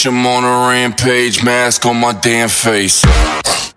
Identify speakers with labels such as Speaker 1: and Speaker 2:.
Speaker 1: bitch, I'm on a rampage, mask on my damn face.